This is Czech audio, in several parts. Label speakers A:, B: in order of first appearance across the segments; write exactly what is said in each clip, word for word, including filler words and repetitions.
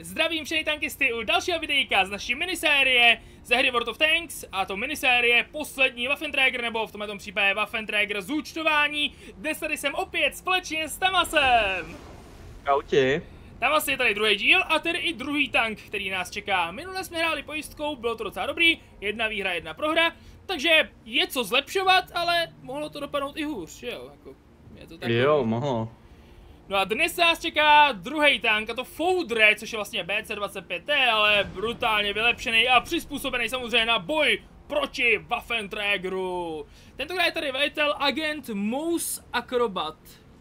A: Zdravím všechny tankisty u dalšího videjka z naší minisérie ze hry World of Tanks, a to minisérie poslední Waffenträger, nebo v tomto případě Waffenträger zúčtování. Dnes tady jsem opět společně s Tamasem.
B: Čauti.
A: Tamas je tady druhý díl a tedy i druhý tank, který nás čeká. Minule jsme hráli pojistkou, bylo to docela dobrý, jedna výhra, jedna prohra, takže je co zlepšovat, ale mohlo to dopadnout i hůř, jo, jako, je to tak.
B: Jo, mohlo.
A: No a dnes nás čeká druhý tank, a to Foudre, což je vlastně B C dvacet pět T, ale brutálně vylepšený a přizpůsobený samozřejmě na boj proti Waffenträgeru. Tentokrát je tady velitel agent Mouse Acrobat.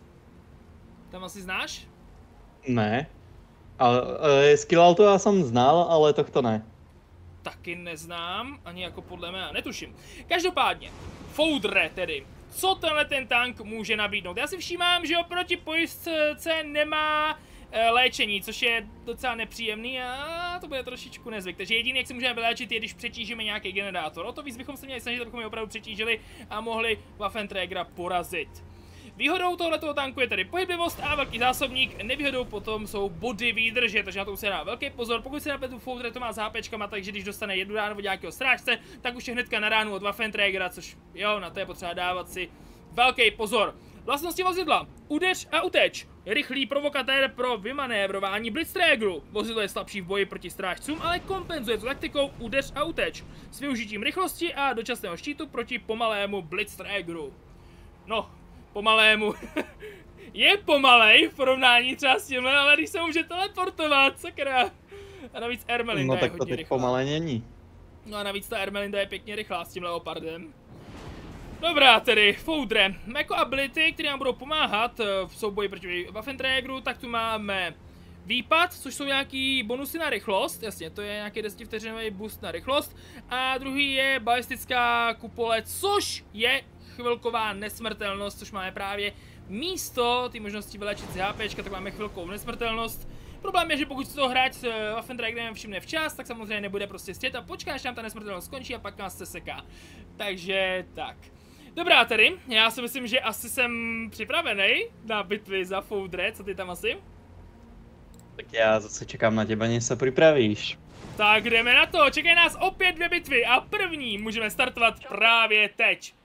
A: Tam asi znáš?
B: Ne. Ale e, Skillalto já jsem znal, ale tohto ne.
A: Taky neznám, ani jako podle mě, netuším. Každopádně, Foudre tedy. Co tenhle ten tank může nabídnout? Já si všímám, že oproti pojistce nemá e, léčení, což je docela nepříjemný a to bude trošičku nezvyk. Takže jediný, jak se můžeme vyléčit, je, když přetížíme nějaký generátor. O to víc bychom se měli snažit, abychom je opravdu přetížili a mohli Waffenträgera porazit. Výhodou tohoto tanku je tedy pohyblivost a velký zásobník, nevýhodou potom jsou body výdrže, takže na to se dá velký pozor. Pokud se napět tu Foudre, to má s HPčkama, takže když dostane jednu ránu od nějakého strážce, tak už je hnedka na ránu od Waffenträgera, což jo, na to je potřeba dávat si velký pozor. Vlastnosti vozidla: udeř a uteč. Rychlý provokatér pro vymanévrování Blitzträgeru. Vozidlo je slabší v boji proti strážcům, ale kompenzuje to taktikou udeř a uteč s využitím rychlosti a dočasného štítu proti pomalému Blitzträgeru. No, pomalému. Je pomalej v porovnání třeba s tímhle, ale když se může teleportovat, sakra. A navíc Ermelinda
B: no,
A: je
B: tak
A: hodně
B: to
A: rychlá.
B: pomalé není.
A: No a navíc ta Ermelinda je pěkně rychlá s tím leopardem. Dobrá tedy, Foudre. Jako ability, které nám budou pomáhat v souboji proti Waffenträgeru, tak tu máme výpad, což jsou nějaký bonusy na rychlost, jasně, to je nějaký desetivteřinový boost na rychlost. A druhý je balistická kupole, což je chvilková nesmrtelnost, což máme právě místo ty možnosti vylečit si HPčka, tak máme chvilkovou nesmrtelnost. Problém je, že pokud si to hráč s Waffenträgerem všimne včas, tak samozřejmě nebude prostě stět a počká, až nám ta nesmrtelnost skončí a pak nás se seká. Takže tak. Dobrá tedy, já si myslím, že asi jsem připravený na bitvy za Foudre, co ty tam asi?
B: Tak já zase čekám na těba, než se připravíš.
A: Tak jdeme na to, čekají nás opět dvě bitvy a první můžeme startovat právě teď.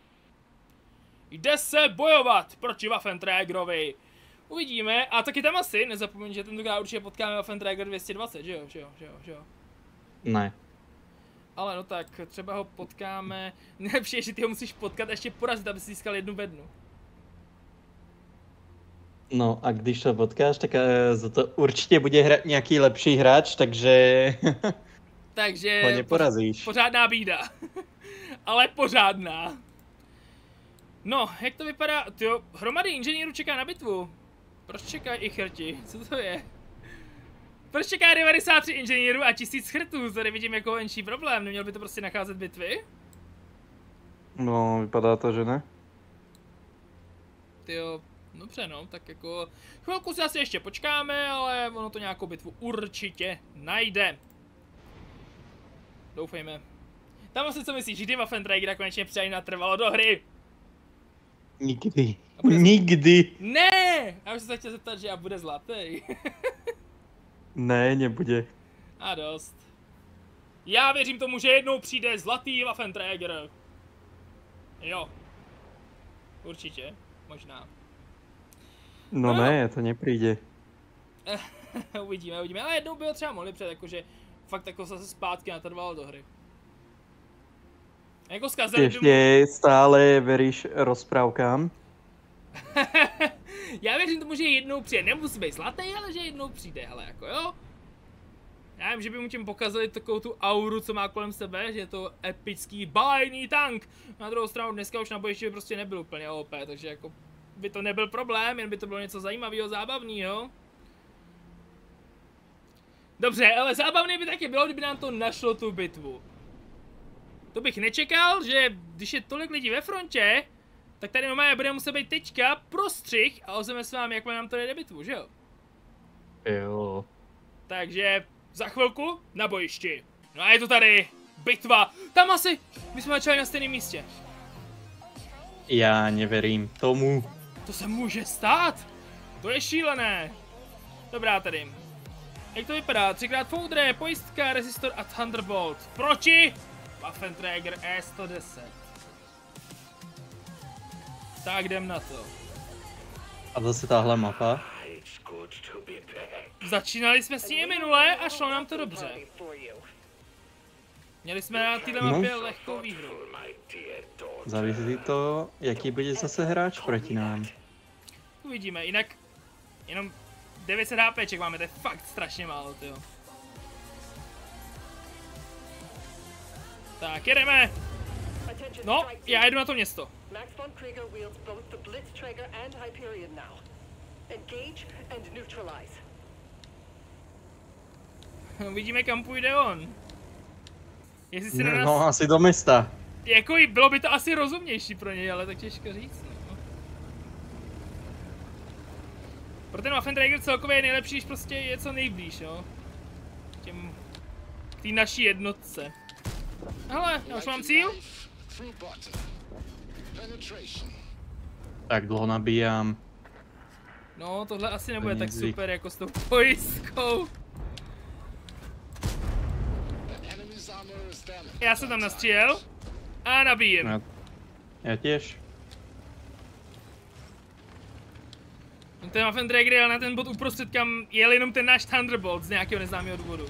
A: Jde se bojovat proti Waffenträgerovi. Uvidíme, a taky tam asi, nezapomeň, že tentokrát určitě potkáme Waffenträger dvě stě dvacet, že jo, že jo, že jo, že jo.
B: Ne.
A: Ale no tak, třeba ho potkáme, nejlepší je, že ty ho musíš potkat a ještě porazit, aby si získal jednu bednu.
B: No a když to potkáš, tak za to určitě bude hrát nějaký lepší hráč, takže
A: takže
B: ho neporazíš.
A: Pořádná bída. Ale pořádná. No, jak to vypadá? Tyjo, hromady inženýrů čeká na bitvu. Proč čekají i chrti? Co to je? Proč čeká devadesát tři inženýrů a tisíc chrtů? Tady vidím jako menší problém. Neměl by to prostě nacházet bitvy?
B: No, vypadá to, že ne.
A: Tyjo, dobře no, tak jako chvilku si asi ještě počkáme, ale ono to nějakou bitvu určitě najde. Doufejme. Tam asi co myslíš, kdy Waffenträgera konečně přidají natrvalo do hry?
B: Nikdy. Nikdy.
A: Ne! Já už jsem se chtěl zeptat, že a bude zlatý.
B: Ne, nebude.
A: A dost. Já věřím tomu, že jednou přijde zlatý Waffenträger. Jo. Určitě. Možná.
B: No, no ne, to nepřijde.
A: Uvidíme, uvidíme. Ale jednou bylo třeba mohli před, jakože fakt jako zase zpátky natrvalo do hry. Jako zkazili
B: Ještě mu... stále veríš rozprávkám?
A: Já věřím tomu, že jednou přijde. Nemusí být zlatý, ale že jednou přijde, ale jako jo. Já vím, že by mu tím pokazali takovou tu auru, co má kolem sebe, že je to epický bájný tank. Na druhou stranu dneska už na bojišti by prostě nebyl úplně O P, takže jako by to nebyl problém, jen by to bylo něco zajímavého, zábavného. Dobře, ale zábavné by taky bylo, kdyby nám to našlo tu bitvu. To bych nečekal, že když je tolik lidí ve frontě, tak tady normálně bude muset být teďka prostřih a ozveme s vámi, jak nám to jde bitvu, že jo?
B: Jo.
A: Takže za chvilku na bojišti. No a je to tady bitva. Tam asi, my jsme začali na stejném místě.
B: Já neverím tomu.
A: To se může stát? To je šílené. Dobrá tady. Jak to vypadá? Třikrát Foudre, pojistka, resistor a Thunderbolt. Proti Waffenträger E sto deset. Tak jdem na to.
B: A zase tahle mapa.
A: Začínali jsme s ní minule a šlo nám to dobře. Měli jsme na této mapě no. lehkou výhru.
B: Závisí to, jaký bude zase hráč proti nám.
A: Uvidíme, jinak jenom devět set HPček máme, to je fakt strašně málo, tyjo. Tak, jedeme! No, já jedu na to město.
C: Max von Krieger wields both the Blitzträger and Hyperion now. Engage and neutralize.
A: Uvidíme, kam půjde on. Jestli si
B: no,
A: nás...
B: no, asi do města.
A: Jako bylo by to asi rozumnější pro něj, ale tak těžko říct. No. Pro ten Waffenträger celkově je nejlepší, když prostě je co nejblíž, jo. Těm... k té naší jednotce. Hele, já už mám cíl.
B: Tak dlouho nabíjám.
A: No, tohle asi nebude tak super jako s tou pojistkou. Já jsem tam nastřílel a nabíjem.
B: Já, já těž.
A: Ten Waffenträger jel na ten bod uprostřed, kam jel jenom ten náš Thunderbolt z nějakého neznámého důvodu.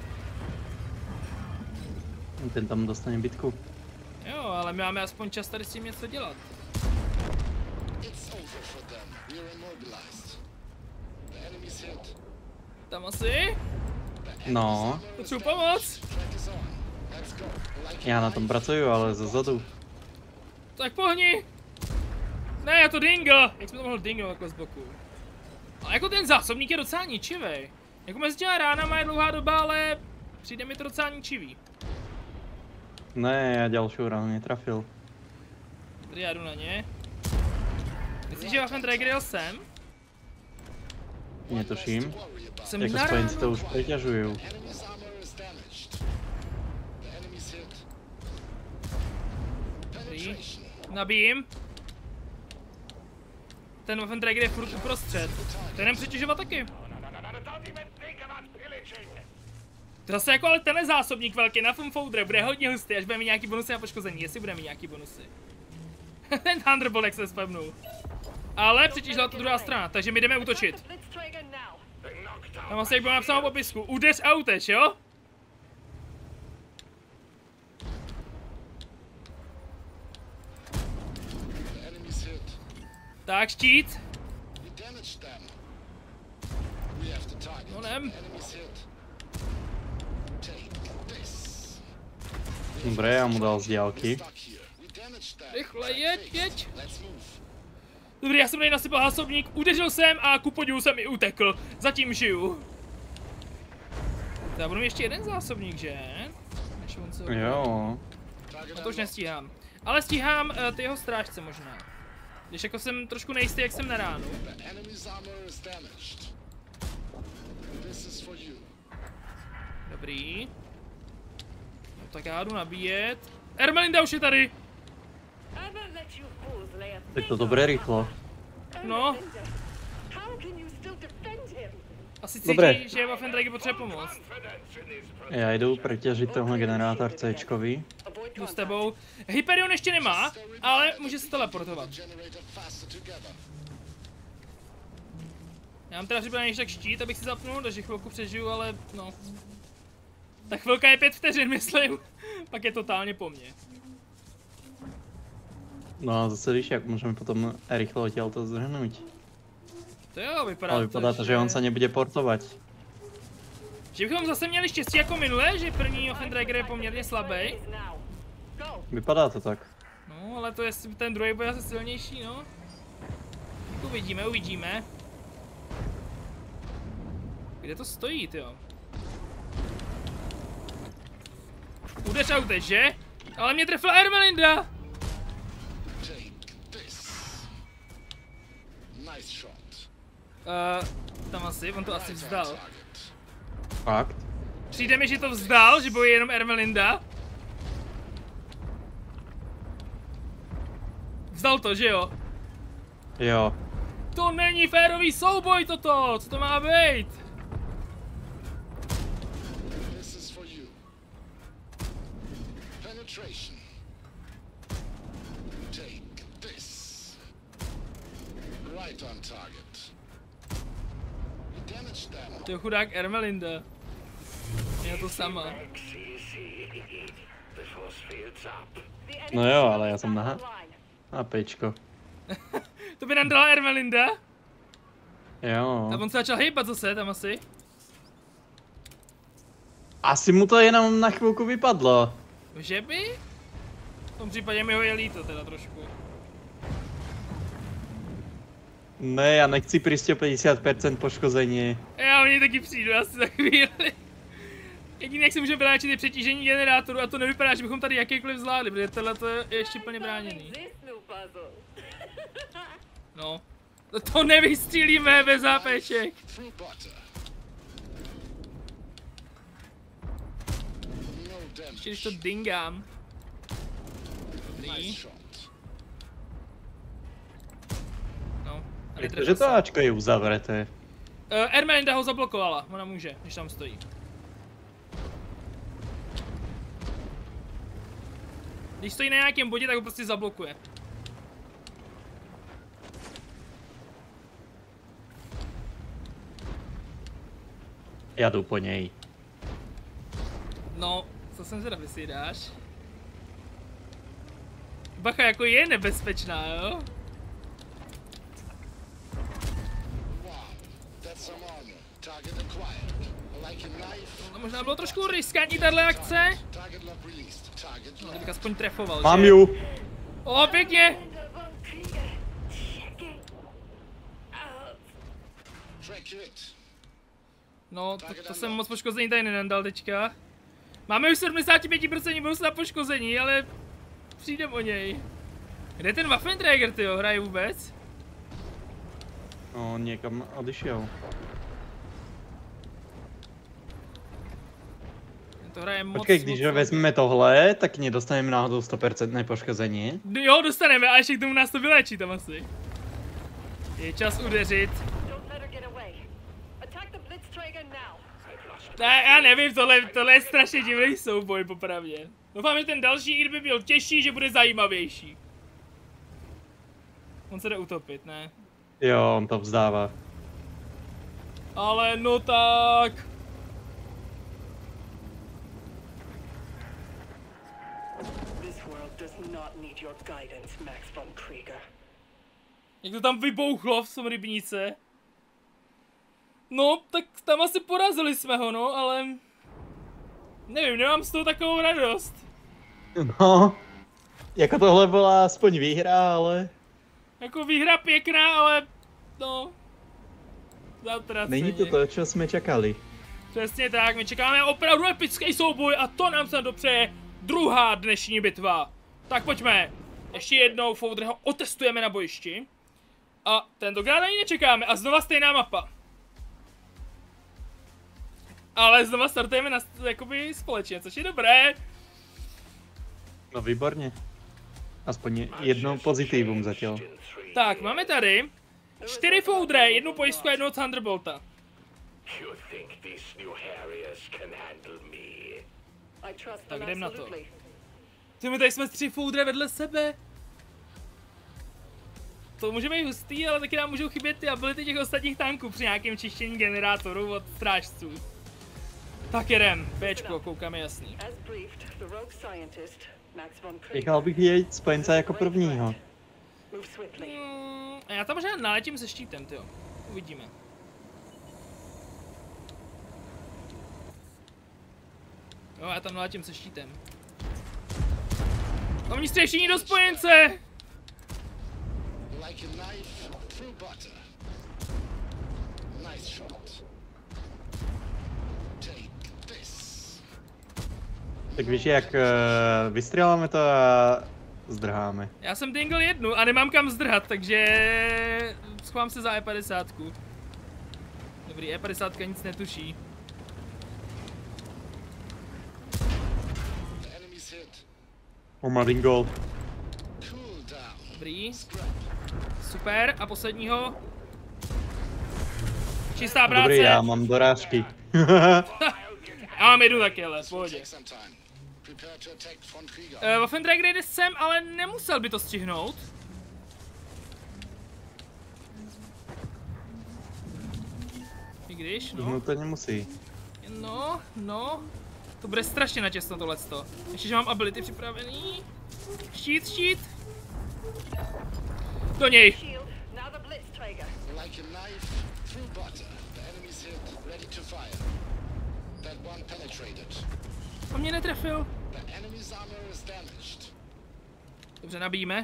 B: Ten tam dostane bitku.
A: Jo, ale my máme aspoň čas tady s tím něco dělat. Tam asi?
B: No.
A: Potřebuji pomoc.
B: Já na tom pracuju, ale zezadu.
A: Tak pohni. Ne, já to dingle. Jak jsme to mohl dingnout takhle z boku? Ale jako ten zásobník je docela ničivý. Jako mezi těma ránama je dlouhá doba, ale přijde mi to docela ničivý.
B: Ne, já další ránu netrafil.
A: Tady já jdu na ně. Myslíš, že Waffenträger jel sem?
B: Netuším.
A: Jsem
B: jako
A: na
B: spojenci
A: ránu.
B: to už přeťažují.
A: Dobrý. Nabijím. Ten Waffenträger je furt uprostřed. To jenom přetěžovat taky. To zase jako ale tenhle zásobník velký na Foudre bude hodně hustý, až bude mít nějaký bonusy na poškození, jestli bude mít nějaký bonusy. Ten Thunderbolt jak se spevnul. Ale přetížila to druhá strana, takže my jdeme útočit. Tam asi jak bylo napsáno v popisku, udeř a uteč, jo? Tak, štít. No nem.
B: Dobré, já mu dal z dálky.
A: Rychle, jeď, jeď. Dobrý, já jsem tady nasypal zásobník, udeřil jsem a ku podivu jsem i utekl. Zatím žiju. Já budu mít ještě jeden zásobník, že? Než on se...
B: Jo.
A: No to už nestíhám. Ale stíhám uh, ty jeho strážce možná. Když jako jsem trošku nejistý, jak jsem na ránu. Dobrý. No tak já jdu nabíjet. Ermelinda už je tady!
B: Tak to dobré rychlo.
A: No. Asi cítí,
B: Dobré.
A: že Waffenträger potřebuje pomoct.
B: Já jdu přetěžit tenhle generátor C-čkový.
A: Jdu s tebou. Hyperion ještě nemá, ale může se teleportovat. Já mám teda připravený tak štít, abych si zapnul, takže chvilku přežiju, ale no. Ta chvilka je pět vteřin, myslím. Pak je totálně po mně.
B: No a zase víš, jak můžeme potom rychle odtěl to zdrhnout.
A: To jo, vypadá,
B: Ale vypadá to, že on se nebude portovat.
A: Že bychom zase měli štěstí jako minule, že první Waffenträger je poměrně slabý.
B: Vypadá to tak.
A: No, ale to jestli ten druhý bude zase silnější, no. Uvidíme, uvidíme. Kde to stojí, tyjo? Udeř auto, že? Ale mě trefila Ermelinda! Uh, tam asi, on to asi vzdal.
B: Fakt?
A: Přijde mi, že to vzdal, že bojí jenom Ermelinda. Vzdal to, že jo?
B: Jo.
A: To není férový souboj toto! Co to má být?
D: Infiltration. Take this. Right on target. You damaged them.
A: To je chudák Ermelinda. Je to sama.
B: No jo, ale já jsem na na pečko.
A: To by nám dala Ermelinda?
B: Jo.
A: A on se začal hejbat zase tam asi.
B: Asi mu to jenom na chvilku vypadlo.
A: Že by? V tom případě mi ho je líto teda trošku.
B: Ne, já nechci přijít o padesát procent poškození.
A: Já o něj taky přijdu asi za chvíli. Jediný, jak se může bránit, je přetížení generátoru a to nevypadá, že bychom tady jakýkoliv zvládli, protože tohle to je ještě plně bráněný. No. To nevystřílíme bez zápeček. Ještě když to dingám. Dobrý. No.
B: Protože to Ačko je uzavřeté.
A: Uh, Ermelinda ho zablokovala, ona může, když tam stojí. Když stojí na nějakém bodě, tak ho prostě zablokuje.
B: Já jdu po něj.
A: No, co jsem zvědav, jestli ji dáš. Bacha, jako je nebezpečná, jo? No, možná bylo trošku riskantní tahle akce. No, kdybych aspoň trefoval,
B: Mám
A: že?
B: ju.
A: O, pěkně! No, to, to jsem moc poškození tady nenandal teďka. Máme už sedmdesát pět procent bonus na poškození, ale přijdem o něj. Kde je ten Waffenträger, tyjo, hraje vůbec?
B: No, někam odešel.
A: To hraje moc,
B: Počkej, když
A: moc
B: vezmeme tohle, tak nedostaneme náhodou sto procent poškození.
A: Jo, dostaneme, a ještě k tomu nás to vyléčí tam asi. Je čas udeřit. Ne, já nevím, tohle, tohle je strašně divný souboj, popravdě. Doufám, že ten další ir by byl těžší, že bude zajímavější. On se jde utopit, ne?
B: Jo, on to vzdává.
A: Ale no tak. Jak to tam vybouchlo v tom rybníce. No, tak tam asi porazili jsme ho, no, ale... Nevím, nemám z toho takovou radost.
B: No, jako tohle byla aspoň výhra, ale...
A: Jako výhra pěkná, ale... No... Zatraceně.
B: Není to to, co jsme čekali.
A: Přesně tak, my čekáme opravdu epický souboj a to nám se dopřeje druhá dnešní bitva. Tak pojďme. Ještě jednou Foudreho otestujeme na bojišti. A tentokrát ani nečekáme a znova stejná mapa. Ale znova startujeme na, jakoby společně, což je dobré.
B: No výborně. Aspoň jedno pozitivum zatím.
A: Tak, máme tady čtyři Foudre, jednu pojistku a jednoho Thunderbolta. Tak jdem na to. Ty, my tady jsme tři Foudre vedle sebe. To může být hustý, ale taky nám můžou chybět ty ability těch ostatních tanků při nějakém čištění generátorů od strážců. Tak jedem, Bčko, koukáme jasný.
B: Nechal bych jej spojence jako prvního.
A: Hmm, já tam možná naletím se štítem, tyjo. Uvidíme. Jo, já tam naletím se štítem. Oni střešení do spojence!
B: Tak víš, jak uh, vystřeláme to a zdrháme.
A: Já jsem dingl jednu a nemám kam zdrhat, takže schovám se za E padesát. Dobrý, E padesát nic netuší.
B: O Madingol.
A: Dobrý. Super, a posledního. Čistá práce.
B: Dobrý, já mám dorážky.
A: Já mám jednu taky, ale v pohodě.
D: Prepare to attack von Krieger.
A: Uh, Waffenträger jde sem, ale nemusel by to stihnout. I když, no.
B: No to nemusí.
A: No, no. To bude strašně natěsno tohleto. Ještě, že mám ability připravený. Štít, štít. Do něj.
C: Shield, now the Blitz Traeger.
D: Like a knife through butter. The enemy's hit, ready to fire. That one penetrated.
A: On mě netrefil.
D: The enemy's armor is damaged.
A: Dobře, nabíjíme.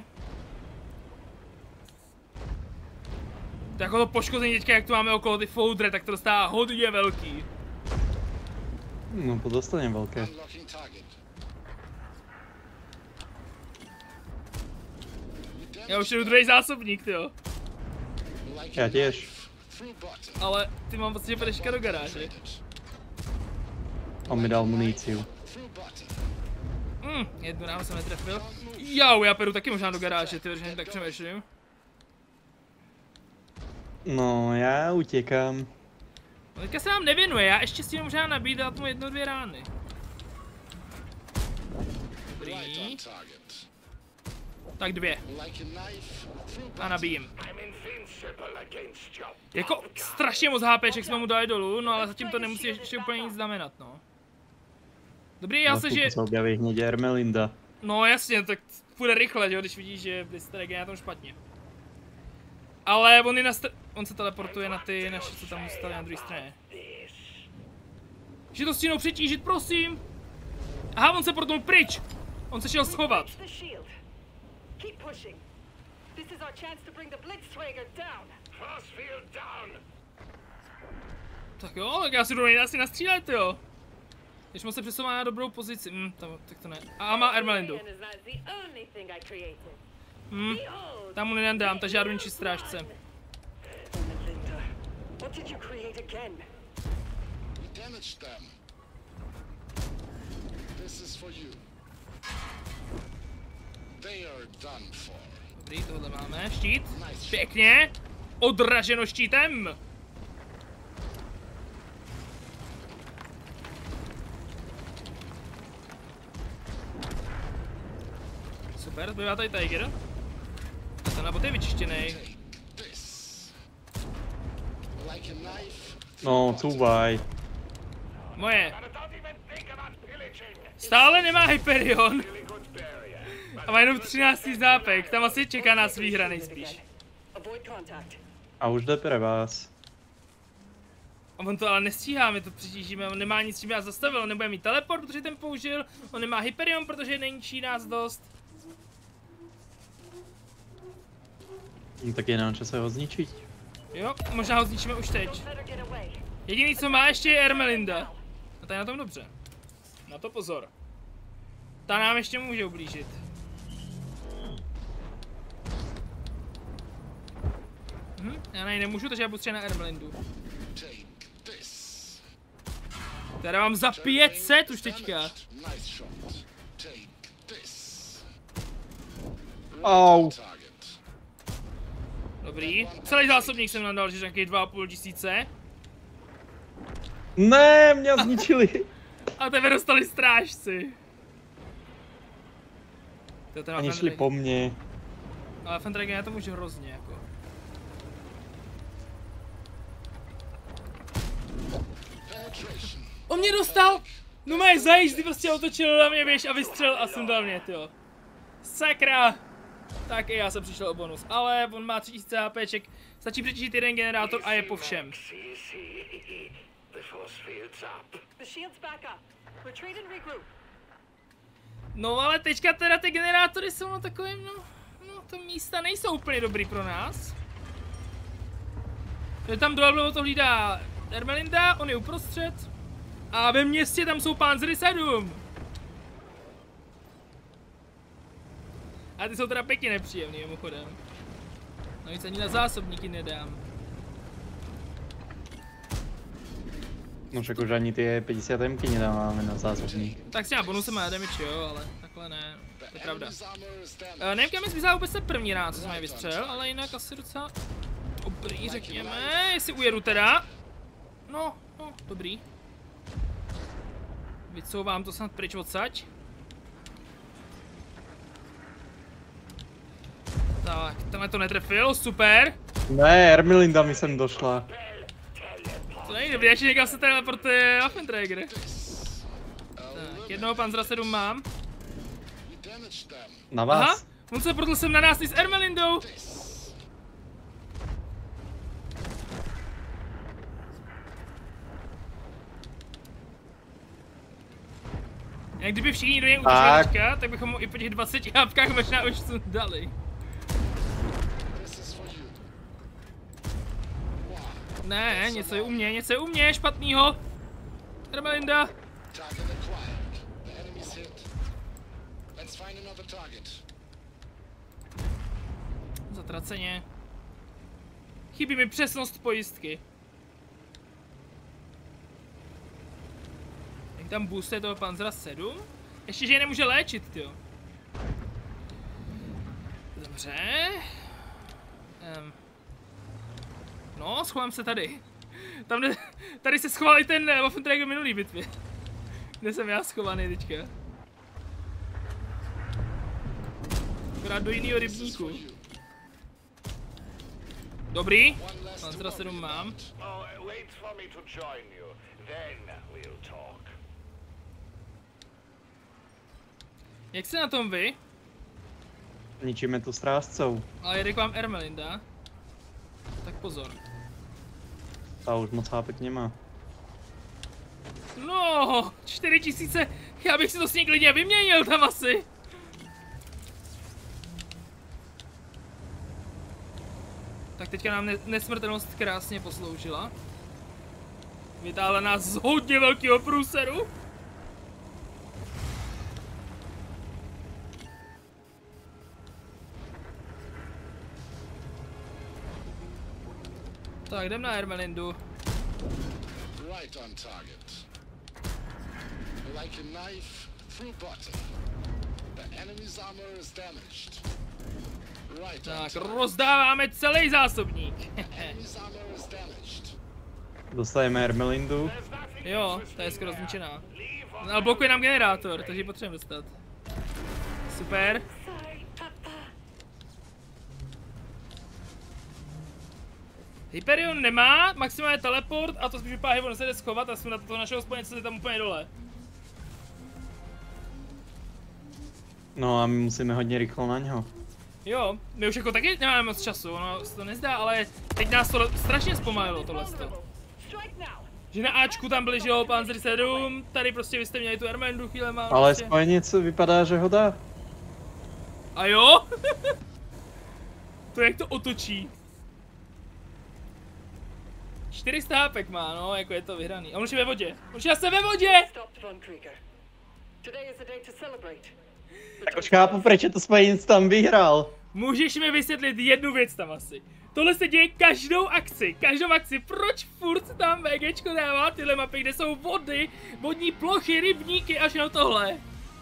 A: To jako to poškození teďka, jak tu máme okolo ty foudre, tak to dostává hodně velký.
B: No to dostane velké.
D: Unlocking target.
A: Já už jdu druhý zásobník, jo.
D: Like
B: Já
D: a
B: těž.
D: knife through butter.
A: Ale ty mám pocit, že půjdeš do garáže.
B: On mi dal muníciu.
D: Through butter.
A: Hm, jednu nám jsem netrefil. Jau, já půjdu taky možná do garáže, ty že tak přemýšlím.
B: No, já utěkám.
A: No teďka se nám nevěnuje, já ještě si možná nabít dát mu jedno, dvě rány. Dobrý.
D: Right on target.
A: Tak dvě.
D: Like a knife through
A: A
D: butter.
A: nabijím. Jako strašně moc HPček jsme mu dali dolů, no ale zatím to nemusí ještě úplně nic znamenat, no. Dobrý, já se, že...
B: se objaví hned Ermelinda.
A: No jasně, tak půjde rychle, že jo, když vidíš, že jste na tom špatně. Ale on, je na str... on se teleportuje na ty naše, co tam zůstali na druhé straně. Že to stínou přetížit, prosím! Aha, on se portnul pryč! On se šel schovat.
C: Reach the shield. Keep pushing. This is our chance to bring the Blitz Traeger down. Force field down.
A: Tak jo, tak já si jdu nejde asi nastřílet, jo. Když mu se přesouvá na dobrou pozici, hm, tam, tak to ne. A má Ermelindu. Hm, tam mu nedám, takže já jdu ničit strážce.
C: Melinda, what did you create again?
D: We damaged them. This is for you. They are done for.
A: Dobrý, tohle máme, štít. Pěkně. Odraženo štítem. Super, zbývá tady Tiger. A ten nabot je vyčištěnej.
D: This. Like a knife.
B: No, couvaj.
A: Moje. Stále nemá Hyperion. A má jenom třináctý zápek, tam asi čeká nás výhra nejspíš.
C: Avoid contact.
B: A už jde pre vás.
A: A on to ale nestíhá, my to přitížíme, on nemá nic, čím nás zastavil, on nebude mít teleport, protože ten použil, on nemá Hyperion, protože neníčí nás dost.
B: No, tak je na čase ho zničiť.
A: Jo, možná ho zničíme už teď.
C: Don't let her get away.
A: Jediný, co má ještě je Ermelinda. A ta je na tom dobře. Na to pozor. Ta nám ještě může ublížit. Hm, já na ní nemůžu, takže já budu třeba na Ermelindu.
D: Take this.
A: Teda mám za pět set už teďka.
D: Nice shot. Take this.
B: Au.
D: Target.
A: Dobrý. Celý zásobník jsem nám dal, že nějakých dva a půl tisíce.
B: Ne, mě zničili.
A: A tebe dostali strážci. To je ten
B: Oni šli po mně.
A: Ale Fendragon, já to můžu hrozně jako.
D: Penetration.
A: On mě dostal! No mají zajízdy, prostě otočil na mě, běž a vystřelil a sundal mě, tyjo. Sakra! Tak i já jsem přišel o bonus, ale on má tři tisíce HPček, stačí přetížit jeden generátor a je po všem.
C: The shield's back up. Retreat and regroup.
A: No ale teďka teda ty generátory jsou na takovým, no, no to místa nejsou úplně dobrý pro nás. Protože tam dole to hlídá Ermelinda, on je uprostřed. A ve městě tam jsou Panzery sedm. A ty jsou teda pěkně nepříjemný, mimochodem. No nic ani na zásobníky nedám.
B: No však už ani ty padesát emky nedáváme na zásobník.
A: Tak s těma bonusem má damage, jo, ale takhle ne. To je pravda.
D: Enemy's armor is damaged.
A: Uh, nevím, kam mi zbývá vůbec ten první rád, co jsme je vystřel, ale jinak asi docela dobrý, řekněme, jestli ujedu teda. No, no, dobrý. Vycouvám to snad pryč odsaď. Tak, tenhle to netrefil, super.
B: Ne, Ermelinda mi sem došla.
A: To není dobrý, ještě někam se teleportuje Waffenträger. Tak, jednoho Panzera sedm mám.
B: Na vás?
A: Aha, on se protl sem na nás i s Ermelindou. Jak kdyby všichni do něj útočili teďka, tak bychom mu i po těch dvaceti hápkách možná už dali. Ne, něco je u mě, něco je u mě, špatnýho. Ermelinda. Zatraceně. Chybí mi přesnost pojistky. Jak tam boostuje toho Panzera sedm? Ještě, že je nemůže léčit, tyjo. Dobře. Um. No, schovám se tady. Tam ne, tady se schoval i ten Waffenträger v minulý bitvě. Kde jsem já schovaný teďka. Akorát do jiného rybníku. Dobrý. Panzera sedm mám. Jak se na tom vy?
B: Ničíme tu strážcou.
A: Ale jede k vám Ermelinda. Tak pozor.
B: Ta už moc hápek nemá.
A: No, čtyři tisíce, já bych si to s ní klidně vyměnil tam asi. Tak teďka nám nesmrtelnost krásně posloužila. Vytáhla nás z hodně velkého průseru. Tak, jdem na Ermelindu.
D: Right on target. Like a knife through butter. The enemy's armor is damaged. Right on
A: Tak,
D: target.
A: rozdáváme celý zásobník.
D: Enemy's armor is damaged.
B: Dostajeme Ermelindu.
A: Jo, ta je skoro zničená. Ale blokuje nám generátor, takže ji potřebujeme dostat. Super. Hyperion nemá, maximálně teleport a to spíš vypadá, že on se jde schovat a jsme na toho našeho spojence tam úplně dole.
B: No a my musíme hodně rychlo na něho.
A: Jo, my už jako taky nemáme moc času, ono se to nezdá, ale teď nás to strašně zpomalilo tohle. Že na Ačku tam byli, že jo, Panzer sedm, tady prostě vy jste měli tu Ermelindu chvíle má.
B: Ale
A: prostě.
B: spojenic vypadá, že ho dá.
A: A jo? To jak to otočí. čtyři sta hápek má, no, jako je to vyhraný. A on už je ve vodě. On už je zase ve vodě!
B: Tak už chápu, proč je to spojenic tam vyhrál.
A: Můžeš mi vysvětlit jednu věc tam asi. Tohle se děje každou akci, každou akci. Proč furt tam VGčko dává tyhle mapy, kde jsou vody, vodní plochy, rybníky, až na tohle?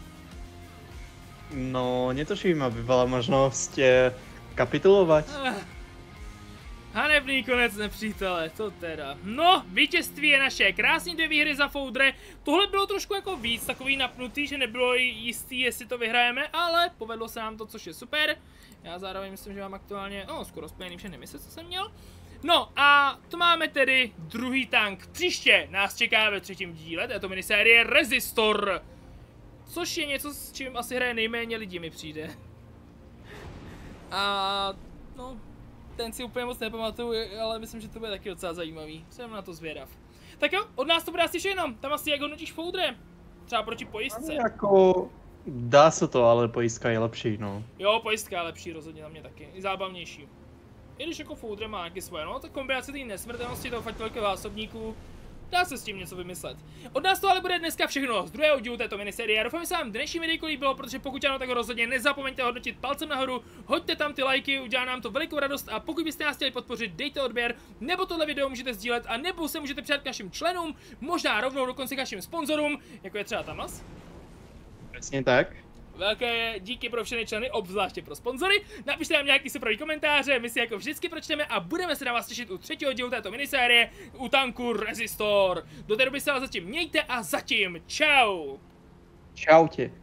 B: No, netuším, aby byla možnost je kapitulovat.
A: Ah. Hanebný konec nepřítele, to teda. No, vítězství je naše, krásný dvě výhry za Foudre. Tohle bylo trošku jako víc takový napnutý, že nebylo jistý, jestli to vyhrajeme, ale povedlo se nám to, což je super. Já zároveň myslím, že mám aktuálně, no, skoro spojený všechny mise, co jsem měl. No a to máme tedy druhý tank. Příště nás čeká ve třetím díle této minisérie Resistor. Což je něco, s čím asi hraje nejméně lidí, mi přijde. A no, ten si úplně moc nepamatuju, ale myslím, že to bude taky docela zajímavý. Jsem na to zvědav. Tak jo, od nás to bude asi všechno. Tam asi jak hodnotíš Foudre? Třeba proti pojistce.
B: Jako, dá se to, ale pojistka je lepší, no.
A: Jo, pojistka je lepší, rozhodně na mě taky. I zábavnější. I když jako Foudre má nějaké svoje, no, tak kombinace té nesmrtelnosti, toho fakt velkého zásobníku, dá se s tím něco vymyslet. Od nás to ale bude dneska všechno z druhého dílu této minisérie. Já doufám, že se vám dnešní video líbilo, protože pokud ano, tak ho rozhodně nezapomeňte hodnotit palcem nahoru, hoďte tam ty lajky, udělá nám to velikou radost a pokud byste nás chtěli podpořit, dejte odběr, nebo tohle video můžete sdílet a nebo se můžete přidat k našim členům, možná rovnou dokonce k našim sponzorům, jako je třeba Tamas.
B: Přesně tak.
A: Velké díky pro všechny členy, obzvláště pro sponzory. Napište nám nějaký superový komentáře, my si jako vždycky pročteme a budeme se na vás těšit u třetího dílu této minisérie u tanku Resistor. Do té doby se vás zatím mějte a zatím čau.
B: Čau tě.